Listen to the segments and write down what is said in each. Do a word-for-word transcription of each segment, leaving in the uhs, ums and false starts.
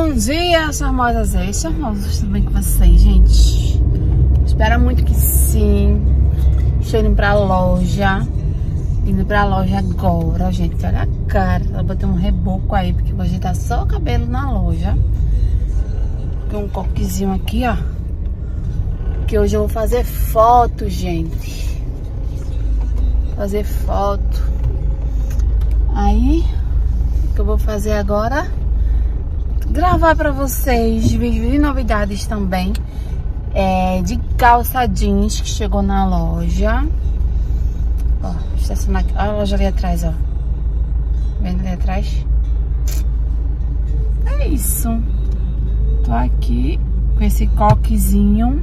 Bom dia, charmosas e charmosos, tudo bem com vocês, gente? Espero muito que sim. Estou indo pra loja. Indo pra loja agora, gente. Olha a cara. Ela botou um reboco aí, porque vou ajeitar só o cabelo na loja. Tem um coquezinho aqui, ó. Que hoje eu vou fazer foto, gente. Fazer foto. Aí, o que eu vou fazer agora? Gravar pra vocês vídeos de novidades também. É, de calça jeans que chegou na loja. Ó, estacionar aqui. Olha a loja ali atrás, ó. Vendo ali atrás? É isso. Tô aqui com esse coquezinho.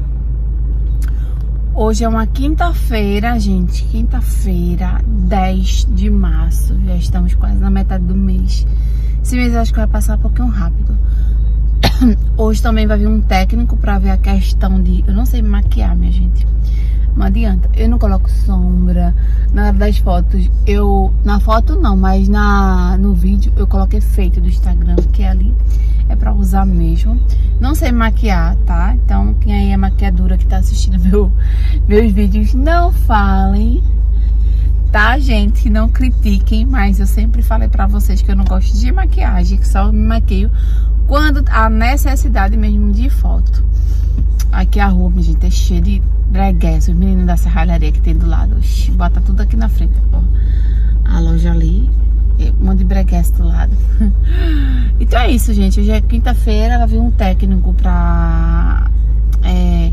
Hoje é uma quinta-feira, gente. Quinta-feira, dez de março. Já estamos quase na metade do mês. Esse mês eu acho que vai passar um pouquinho rápido. Hoje também vai vir um técnico pra ver a questão de... Eu não sei me maquiar, minha gente. Não adianta. Eu não coloco sombra. Na hora das fotos, eu... Na foto não, mas na... no vídeo eu coloco efeito do Instagram, que é ali. É pra usar mesmo. Não sei maquiar, tá? Então, quem aí é maquiadora que tá assistindo meu... meus vídeos, não falem. Tá, gente? Não critiquem, mas eu sempre falei pra vocês que eu não gosto de maquiagem, que só me maquio quando há necessidade mesmo de foto. Aqui a rua, minha gente, é cheia de bregués. Os meninos da serralharia que tem do lado. Oxi, bota tudo aqui na frente, ó. A loja ali, um monte de bregués do lado. Então é isso, gente. Hoje é quinta-feira, vai vir um técnico pra... É,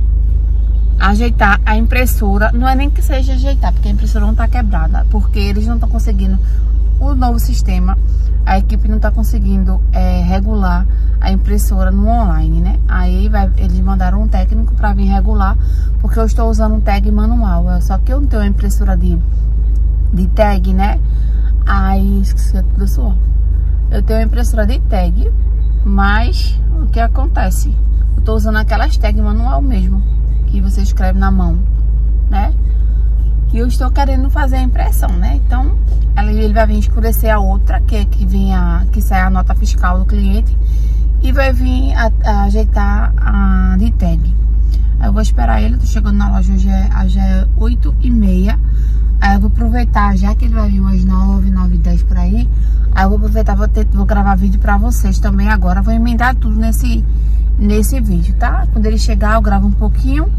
ajeitar a impressora. Não é nem que seja ajeitar, porque a impressora não tá quebrada, porque eles não estão conseguindo o novo sistema. A equipe não tá conseguindo é, regular a impressora no online, né? Aí vai, eles mandaram um técnico pra vir regular, porque eu estou usando um tag manual. Só que eu não tenho uma impressora de, de tag, né? Aí, esqueci tudo suor. Eu tenho uma impressora de tag, mas o que acontece? Eu tô usando aquelas tag manual mesmo, que você escreve na mão, né? E eu estou querendo fazer a impressão, né? Então, ele vai vir escurecer a outra, que é que, vem a, que sai a nota fiscal do cliente. E vai vir a, a ajeitar a de tag. Aí eu vou esperar ele, tô chegando na loja, hoje é, já é oito e meia. Aí eu vou aproveitar, já que ele vai vir umas nove, nove e dez por aí. Aí eu vou aproveitar, vou, ter, vou gravar vídeo pra vocês também agora. Vou emendar tudo nesse... nesse vídeo, tá? Quando ele chegar eu gravo um pouquinho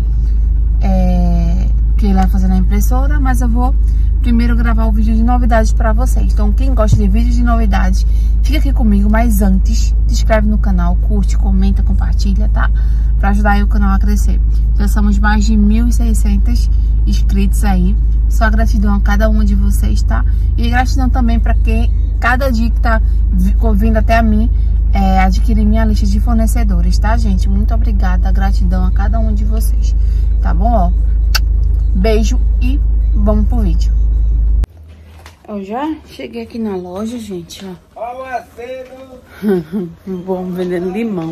é, que ele vai fazer na impressora, mas eu vou primeiro gravar o vídeo de novidades pra vocês. Então quem gosta de vídeos de novidades, fica aqui comigo, mas antes se inscreve no canal, curte, comenta, compartilha, tá? Pra ajudar aí o canal a crescer. Já somos mais de mil e seiscentos inscritos aí. Só gratidão a cada um de vocês, tá? E gratidão também pra quem, cada dia que tá vindo até a mim, É, adquirir minha lista de fornecedores, tá, gente? Muito obrigada, gratidão a cada um de vocês, tá bom? Ó, beijo e vamos pro vídeo. Eu já cheguei aqui na loja, gente, ó. Vamos vendendo limão.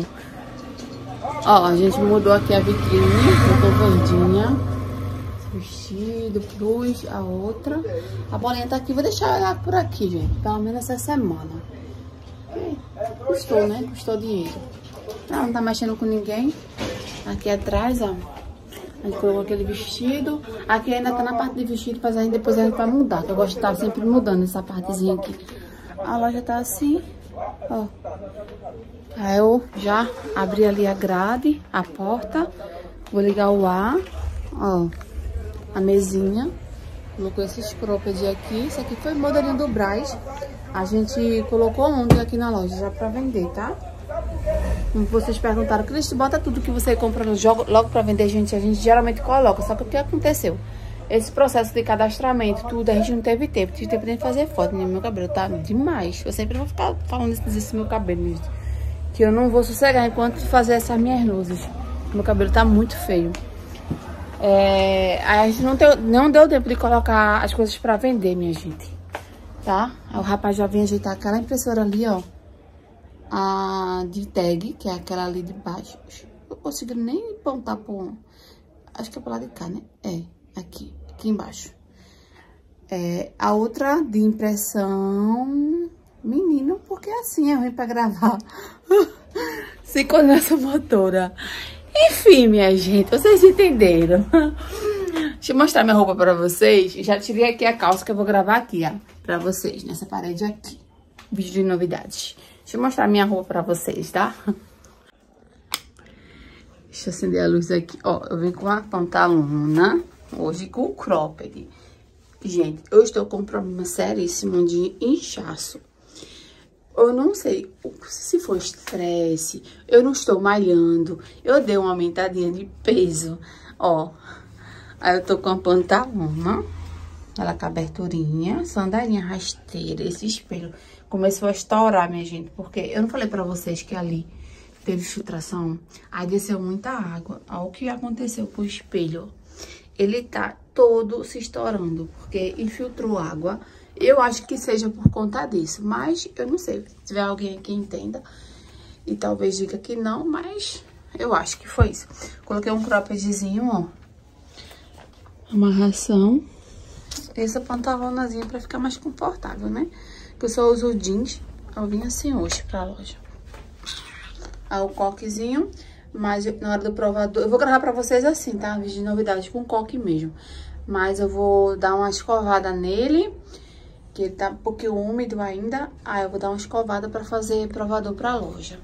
Ó, a gente mudou aqui a vitrine, ficou verdinha. Vestido, cruz, a outra. A bolinha tá aqui, vou deixar ela por aqui, gente, pelo menos essa semana. Custou, né? Custou dinheiro. Não, não tá mexendo com ninguém. Aqui atrás, ó, a gente colocou aquele vestido. Aqui ainda tá na parte de vestido, mas aí depois a gente vai mudar, que eu gosto de estar sempre mudando essa partezinha aqui. A loja tá assim, ó. Aí eu já abri ali a grade, a porta. Vou ligar o ar, ó. A mesinha. Colocou esses cropped aqui. Isso aqui foi modelinho do Brás. A gente colocou ontem aqui na loja já pra vender, tá? Como vocês perguntaram, Cristo, bota tudo que você compra no jogo logo pra vender, gente. A gente geralmente coloca, só que o que aconteceu? Esse processo de cadastramento, tudo, a gente não teve tempo. Tive tempo de fazer foto, né? Meu cabelo tá demais. Eu sempre vou ficar falando isso desse meu cabelo, gente. Que eu não vou sossegar enquanto fazer essas minhas luzes. Meu cabelo tá muito feio. É, a gente não deu, não deu tempo de colocar as coisas pra vender, minha gente. Tá? Aí o rapaz já vem ajeitar aquela impressora ali, ó. A de tag, que é aquela ali de baixo. Eu não consigo nem apontar por... Acho que é pro lado de cá, né? É, aqui, aqui embaixo. É, a outra de impressão... Menino, porque assim é ruim pra gravar. sem coordenação motora. Enfim, minha gente, vocês entenderam. Deixa eu mostrar minha roupa pra vocês. Já tirei aqui a calça que eu vou gravar aqui, ó, pra vocês, nessa parede aqui. Vídeo de novidades. Deixa eu mostrar minha roupa pra vocês, tá? Deixa eu acender a luz aqui. Ó, eu vim com a pantalona, hoje com o cropped. Gente, eu estou com um problema seríssimo de inchaço. Eu não sei se foi estresse, eu não estou malhando, eu dei uma aumentadinha de peso, ó. Aí eu tô com a pantalona, ela com a aberturinha, sandalinha rasteira, esse espelho começou a estourar, minha gente, porque eu não falei pra vocês que ali teve filtração, aí desceu muita água. Olha o que aconteceu com o espelho, ele tá todo se estourando, porque infiltrou água. Eu acho que seja por conta disso, mas eu não sei. Se tiver alguém que entenda e talvez diga que não, mas eu acho que foi isso. Coloquei um croppedzinho, ó. Amarração. Essa pantalonazinha pra ficar mais confortável, né? Porque eu só uso jeans. Eu vim assim hoje pra loja. Aí o coquezinho, mas na hora do provador... Eu vou gravar pra vocês assim, tá? Vídeo de novidade com coque mesmo. Mas eu vou dar uma escovada nele... que ele tá um pouquinho úmido ainda. Aí eu vou dar uma escovada pra fazer provador pra loja.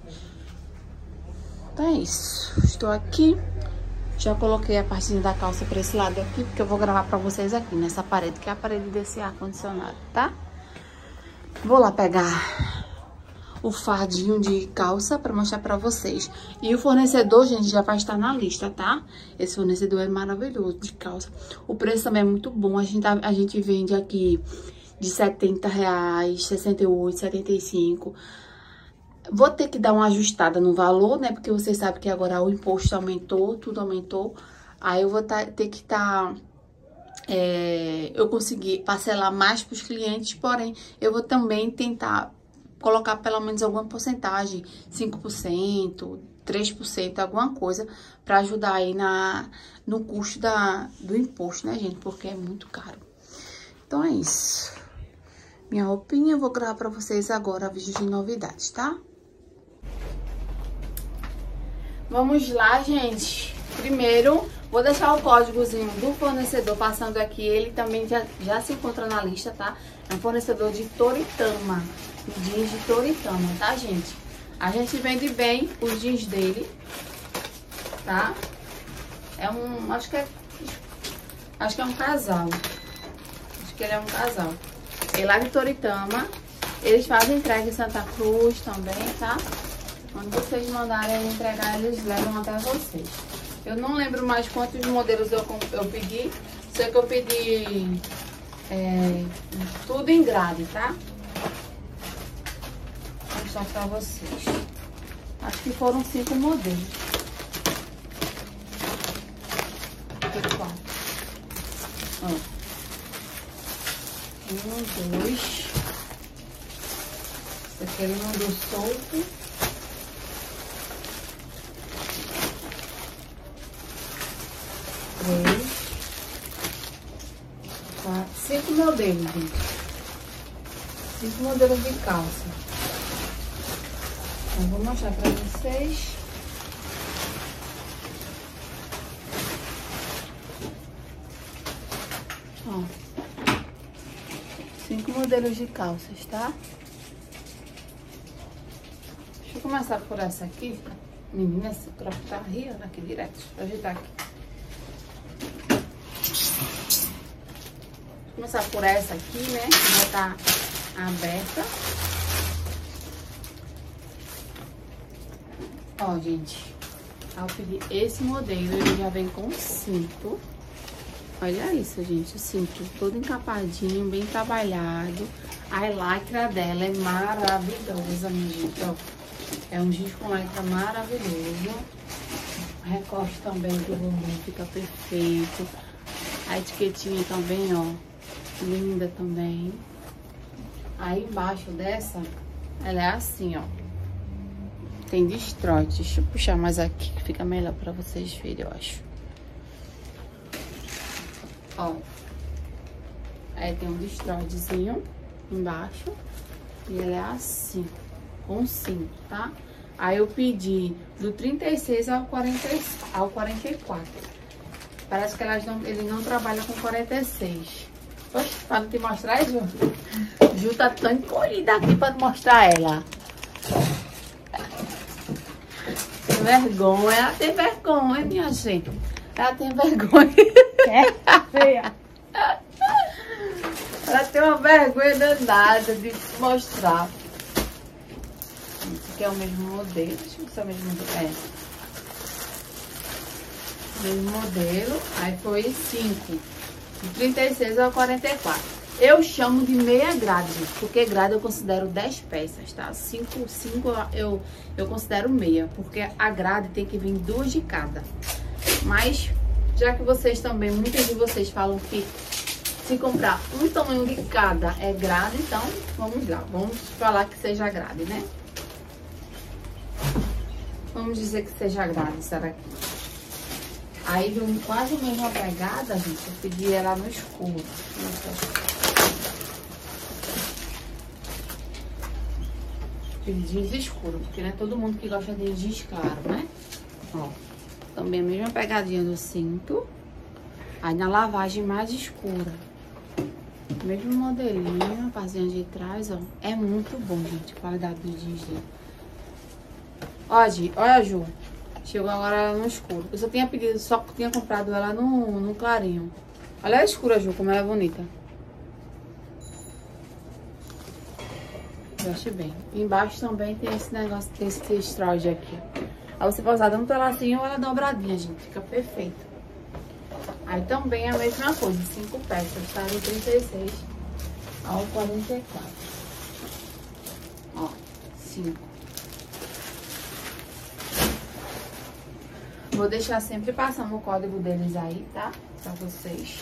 Então é isso. Estou aqui. Já coloquei a partinha da calça pra esse lado aqui, porque eu vou gravar pra vocês aqui, nessa parede, que é a parede desse ar-condicionado, tá? Vou lá pegar o fardinho de calça pra mostrar pra vocês. E o fornecedor, gente, já vai estar na lista, tá? Esse fornecedor é maravilhoso de calça. O preço também é muito bom. A gente, a gente vende aqui... de setenta reais, sessenta e oito, setenta e cinco. Vou ter que dar uma ajustada no valor, né? Porque vocês sabem que agora o imposto aumentou, tudo aumentou. Aí eu vou tá, ter que estar... Tá, é, eu consegui parcelar mais para os clientes, porém, eu vou também tentar colocar pelo menos alguma porcentagem, cinco por cento, três por cento, alguma coisa, para ajudar aí na, no custo da, do imposto, né, gente? Porque é muito caro. Então é isso. Minha roupinha, eu vou gravar pra vocês agora vídeo de novidades, tá? Vamos lá, gente. Primeiro, vou deixar o códigozinho do fornecedor passando aqui. Ele também já, já se encontra na lista, tá? É um fornecedor de Toritama. Jeans de Toritama, tá, gente? A gente vende bem os jeans dele, tá? É um... Acho que é... Acho que é um casal. Acho que ele é um casal. E lá de Toritama, eles fazem entrega em Santa Cruz também, tá? Quando vocês mandarem entregar, eles levam até vocês. Eu não lembro mais quantos modelos eu, eu pedi. Sei que eu pedi é, tudo em grade, tá? Vou mostrar pra vocês. Acho que foram cinco modelos. Aqui, quatro. Ó. Um, dois. Esse aqui ele mandou solto. Três. Quatro. Cinco modelos, gente. Cinco modelos de calça. Então, vou mostrar pra vocês. Ó. Cinco modelos de calças, tá? Deixa eu começar por essa aqui. Menina, esse cropp tá riando aqui direto. Deixa eu ajeitar aqui. Vou começar por essa aqui, né? Já tá aberta. Ó, gente. Eu pedi esse modelo, ele já vem com cinto. Olha isso, gente, o cinto todo encapadinho, bem trabalhado. A lycra dela é maravilhosa, minha gente, ó. É um jeans com lycra maravilhoso. O recorte também do bumbum fica perfeito. A etiquetinha também, ó, linda também. Aí embaixo dessa, ela é assim, ó. Tem destrote. Deixa eu puxar mais aqui, que fica melhor pra vocês verem, eu acho. Ó, aí tem um destrodezinho embaixo e ele é assim, com cinto, tá? Aí eu pedi do trinta e seis ao, quarenta, ao quarenta e quatro. Parece que elas não, ele não trabalha com quarenta e seis. Oxe, pra não te mostrar, Ju? Ju tá tão encolhida aqui pra te mostrar ela. Tem vergonha, ela tem vergonha, minha gente. Ela tem vergonha. É feia. Ela tem uma vergonha danada de mostrar. Esse aqui é o mesmo modelo. Deixa eu ver se é o mesmo modelo. É. Mesmo modelo. Aí foi cinco. De trinta e seis ao quarenta e quatro. Eu chamo de meia grade, gente, porque grade eu considero dez peças, tá? cinco, cinco eu, eu considero meia, porque a grade tem que vir duas de cada. Mas, já que vocês também, muitos de vocês falam que se comprar um tamanho de cada é grade, então vamos lá, vamos falar que seja grade, né? Vamos dizer que seja grade, será que? Aí deu quase a mesma pegada, gente. Eu pedi ela no escuro. Pedi jeans escuro, porque não é todo mundo que gosta de jeans claro, né? Ó, também a mesma pegadinha do cinto. Aí na lavagem mais escura. Mesmo modelinho, a parzinha de trás, ó. É muito bom, gente, a qualidade do jeans dele. Ó, Gi, olha, Ju. Chegou agora ela no escuro. Eu só tinha pedido, só tinha comprado ela no, no clarinho. Olha a escura, Ju, como ela é bonita. Eu acho bem. Embaixo também tem esse negócio, tem esse estrode aqui. Aí você pode usar tanto ela assim ou ela dobradinha, gente. Fica perfeito. Aí também é a mesma coisa, cinco peças, tá? De trinta e seis ao quarenta e quatro. Ó, cinco. Vou deixar sempre passando o código deles aí, tá? Pra vocês.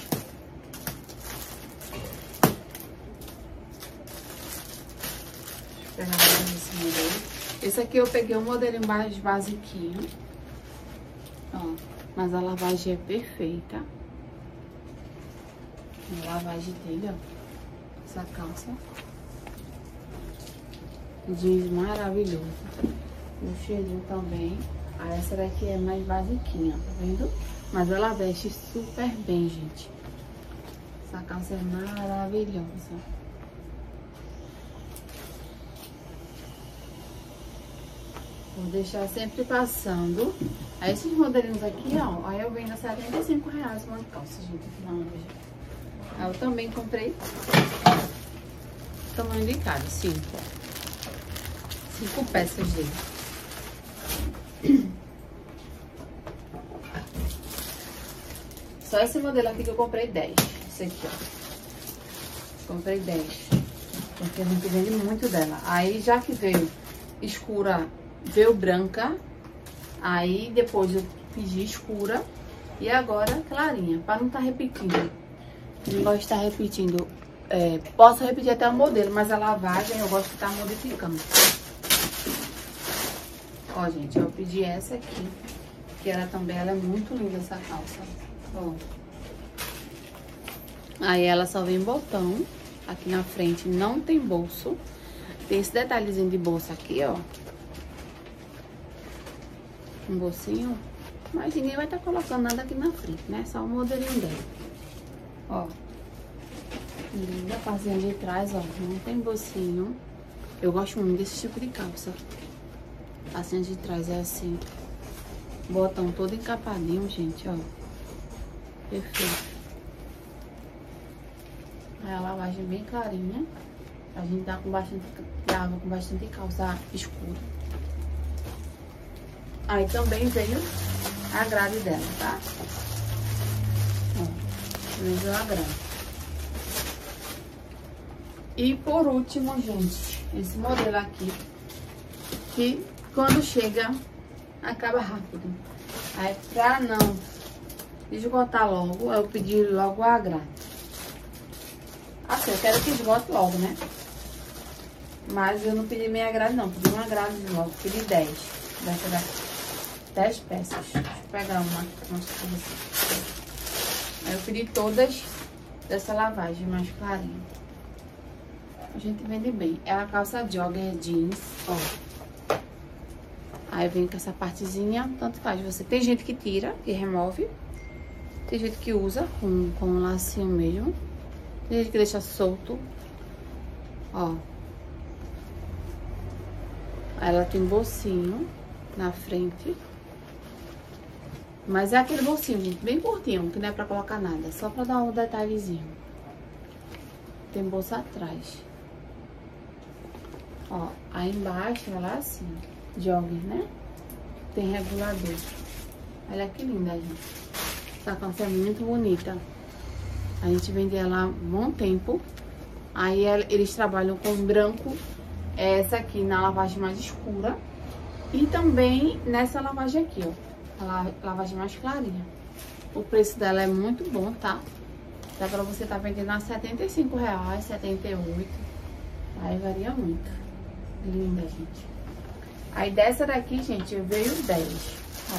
Vou pegar mais esse modelo. Esse aqui eu peguei um modelinho mais basiquinho. Ó, mas a lavagem é perfeita. A lavagem dele, ó. Essa calça. Jeans maravilhoso. O cheirinho também. Ah, essa daqui é mais basiquinha, tá vendo? Mas ela veste super bem, gente. Essa calça é maravilhosa. Vou deixar sempre passando. Aí esses modelinhos aqui, ó. Aí eu vendo a setenta e cinco reais uma calça, gente, aqui na loja. Aí eu também comprei tamanho de cada, cinco. Cinco peças dele. Só esse modelo aqui que eu comprei dez. Esse aqui, ó. Comprei dez. Porque a gente vende muito dela. Aí, já que veio escura, veio branca. Aí, depois eu pedi escura. E agora, clarinha. Pra não estar tá repetindo. Não gosto de estar tá repetindo. É, posso repetir até o modelo, mas a lavagem eu gosto de estar tá modificando. Ó, gente, eu pedi essa aqui. Que ela também, ela é muito linda, essa calça. Ó. Aí ela só vem botão. Aqui na frente não tem bolso. Tem esse detalhezinho de bolsa aqui, ó. Um bolsinho. Mas ninguém vai estar tá colocando nada aqui na frente, né? Só o modelinho dela. Ó. Linda, parzinha de trás, ó. Não tem bolsinho. Eu gosto muito desse tipo de calça. A parzinha de trás é assim. Botão todo encapadinho, gente, ó. Perfeito. Aí a lavagem bem clarinha. A gente tá com bastante água, com bastante calça escura. Aí também veio a grade dela, tá? Ó, veio a grade. E por último, gente, esse modelo aqui, que quando chega, acaba rápido. Aí pra não esgotar logo, eu pedi logo a grade. Assim, eu quero que esgote logo, né? Mas eu não pedi meia grade não, pedi uma grade logo, pedi dez. Dessa daqui. dez peças. Deixa eu pegar uma, mostrar pra vocês. Aí eu pedi todas dessa lavagem mais clarinha. A gente vende bem. É a calça jogger jeans, ó. Aí vem com essa partezinha, tanto faz você. Tem gente que tira, que remove. Tem gente que usa com, com um lacinho mesmo. Tem gente que deixa solto. Ó. Ela tem bolsinho na frente. Mas é aquele bolsinho, gente, bem curtinho, que não é pra colocar nada. Só pra dar um detalhezinho. Tem bolsa atrás. Ó, aí embaixo ela é assim, jogger, né? Tem regulador. Olha que linda, gente. Essa calça é muito bonita. A gente vende ela há um bom tempo. Aí eles trabalham com branco. Essa aqui na lavagem mais escura. E também nessa lavagem aqui, ó. A lavagem mais clarinha. O preço dela é muito bom, tá? Dá pra você tá vendendo a setenta e cinco reais, setenta e oito. Aí varia muito. Linda, gente. Aí dessa daqui, gente, veio dez. Ó.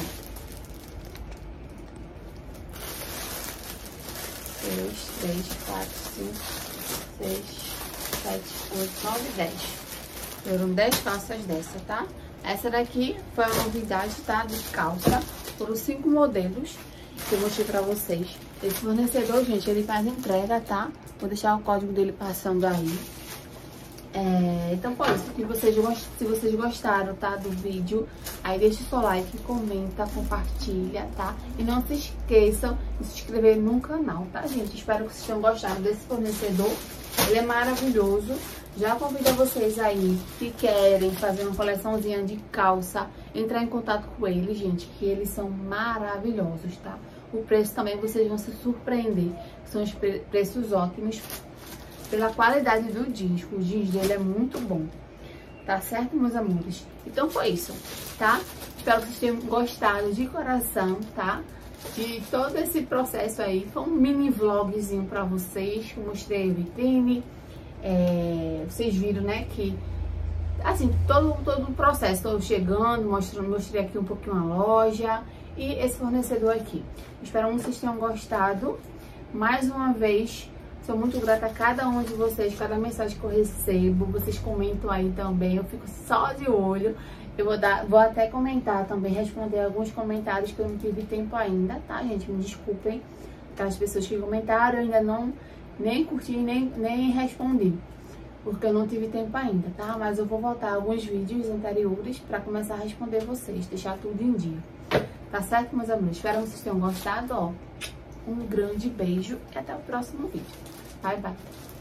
dois, três, quatro, cinco, seis, sete, oito, nove, dez. Foram dez calças dessa, tá? Essa daqui foi a novidade, tá? De calça. Foram cinco modelos que eu mostrei pra vocês. Esse fornecedor, gente, ele faz entrega, tá? Vou deixar o código dele passando aí. É, então foi isso. Se vocês, se vocês gostaram, tá? Do vídeo, aí deixa o seu like, comenta, compartilha, tá? E não se esqueçam de se inscrever no canal, tá, gente? Espero que vocês tenham gostado desse fornecedor. Ele é maravilhoso. Já convido vocês aí, que querem fazer uma coleçãozinha de calça, entrar em contato com eles, gente, que eles são maravilhosos, tá? O preço também vocês vão se surpreender, são os preços ótimos pela qualidade do jeans. O jeans dele é muito bom, tá certo, meus amores? Então foi isso, tá? Espero que vocês tenham gostado de coração, tá? De todo esse processo aí. Foi um mini vlogzinho pra vocês, que eu mostrei a vitrine. É, vocês viram, né, que assim, todo, todo o processo, tô chegando, mostrando, mostrei aqui um pouquinho a loja e esse fornecedor aqui. Espero que vocês tenham gostado. Mais uma vez, sou muito grata a cada um de vocês, cada mensagem que eu recebo, vocês comentam aí também, eu fico só de olho. Eu vou, dar, vou até comentar também, responder alguns comentários que eu não tive tempo ainda, tá, gente? Me desculpem, aquelas pessoas que comentaram, eu ainda não nem curti, nem, nem respondi, porque eu não tive tempo ainda, tá? Mas eu vou voltar alguns vídeos anteriores pra começar a responder vocês, deixar tudo em dia. Tá certo, meus amigos? Espero que vocês tenham gostado, ó. Um grande beijo e até o próximo vídeo. Bye, bye.